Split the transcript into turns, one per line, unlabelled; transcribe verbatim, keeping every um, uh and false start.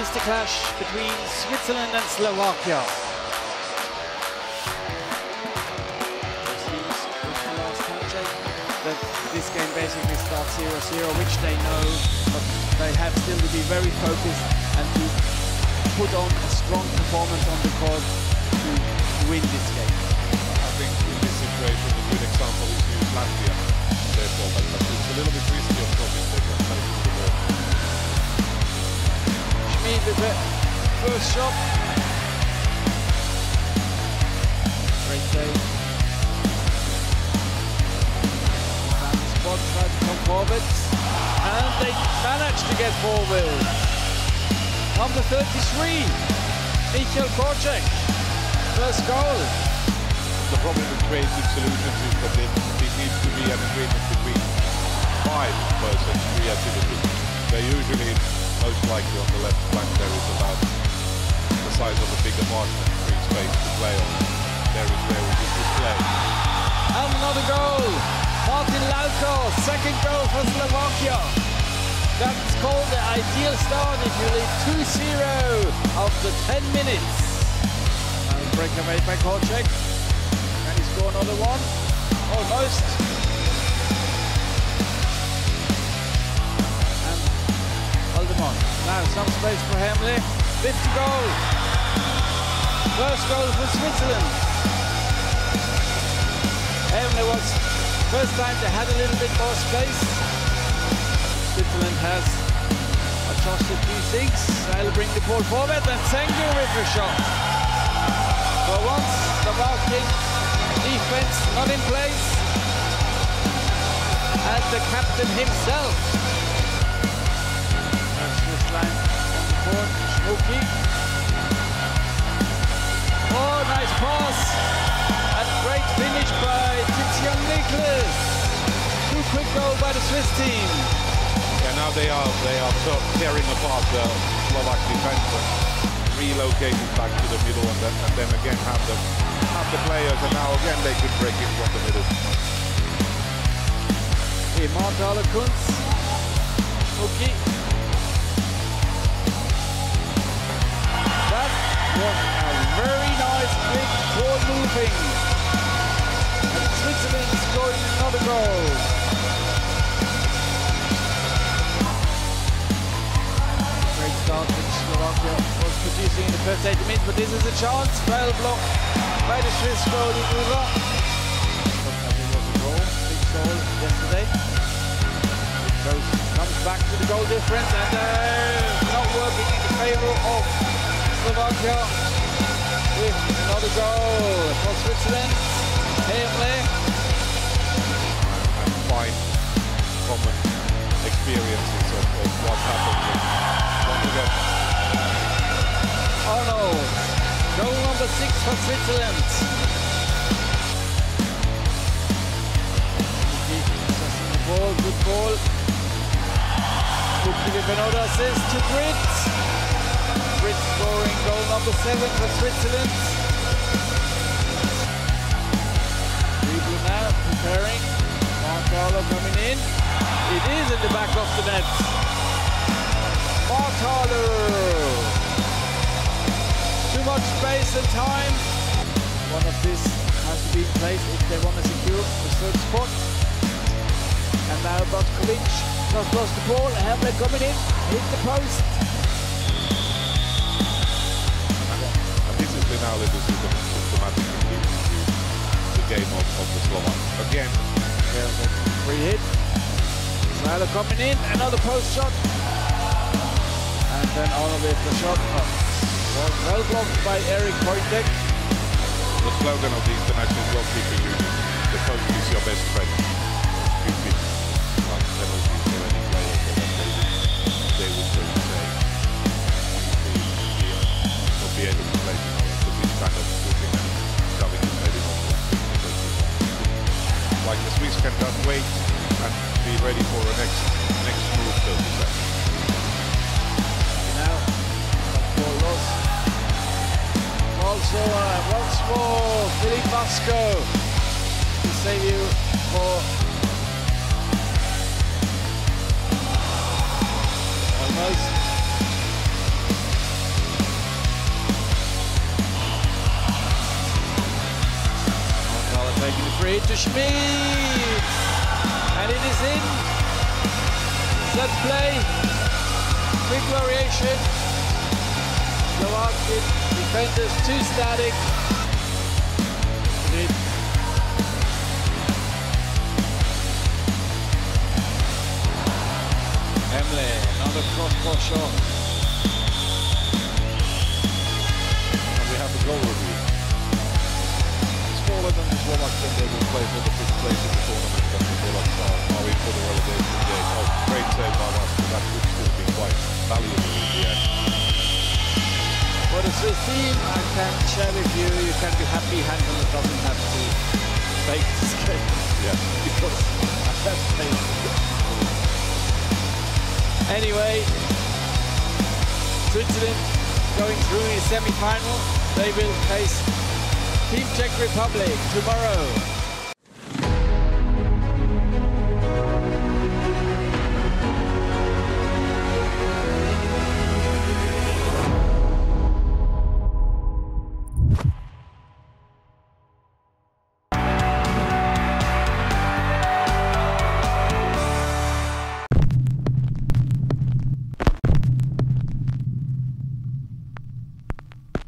is the clash between Switzerland and Slovakia. That this game basically starts zero zero, which they know, but they have still to be very focused and to put on a strong performance on the court to win this game.
I think in this situation a good example is use Latvia. Therefore, but, but it's a little bit risky, of course, if they can play through the ball.
Schmid with the first shot. Great save. Spot tried to come forward, and they managed to get forward. Number thirty-three, Michal Korček, first goal.
The problem with creative solutions is that there, there needs to be an agreement between five persons creativity. They usually, most likely on the left flank, there is about the size of a big apartment, free space to play on. There is where we can play.
And another goal. Martin Lauko, second goal for Slovakia. That's called the ideal start if you lead two zero after ten minutes. And breakaway by Korček. Can he score another one? Almost. And Alderman. Now some space for Hemley. fifty goal. First goal for Switzerland. Hemley was first time they had a little bit more space. Switzerland has adjusted few things. They'll bring the ball forward and Sengu with a shot. For once, Slovakian defense not in place. And the captain himself. Swiss line on the court, Schmucki. Oh, nice pass. And great finish by Titian Nicholas. Two quick goal by the Swiss team.
Yeah, now they are they are so tearing apart the Slovak defense and relocating back to the middle, and then, and then again have the have the players, and now again they could break in from the middle.
Hey, Martala Kunz. Okay. That was a very nice quick ball moving. Switzerland scoring another goal. Great start which Slovakia was producing in the first eighty minutes, but this is a chance. Well blocked by the Swiss goal in Uva. But it was a goal, big goal yesterday. It goes, comes back to the goal difference, and uh, not working in the favour of Slovakia with another goal for Switzerland. Hemley.
And find common experiences of, of what happens. Once again.
Arnold. Goal number six for Switzerland. Assessing the ball, good ball. Luki with another assist to Britt. Britt scoring goal number seven for Switzerland. Now preparing, Martala coming in. It is in the back of the net. Martala. Too much space and time. One of these has to be in place if they want to secure the third spot. And now Botkovic just lost the ball. Hemley coming in, hit the post.
And this is now the systematic game of, of the Slovaks. Again,
yeah, free hit. Snyder coming in, another post shot. And then Arnold with the shot. Oh, was well blocked by Erik Pointek.
The slogan of the International Goalkeeping Union, the post is your best friend. Stupid well, penalties for any player, so that they would, they would so to say, not be able to play tomorrow. So this kind of pushing and shoving is maybe not like the Swiss can just wait and be ready for the next next move, so to say.
Now, ball lost. Also, uh, once more, Philippe Vasco to save you for almost free to Schmid. And it is in. Set play. Quick variation. Slovakian defenders too static. It Emle, another cross-cross shot.
And we have the goal review. Smaller than the Slovakian, they will play for the fifth place in the tournament, and the Slovaks are, are in for the relegation game. Oh, great save by Vasco. That could still be quite valuable in the end.
For the Swiss team, I can share with you, you can be happy Hansen doesn't have to take this game.
Yeah.
Because I have played. Anyway, Switzerland going through the semi-final. They will face Team Czech Republic tomorrow.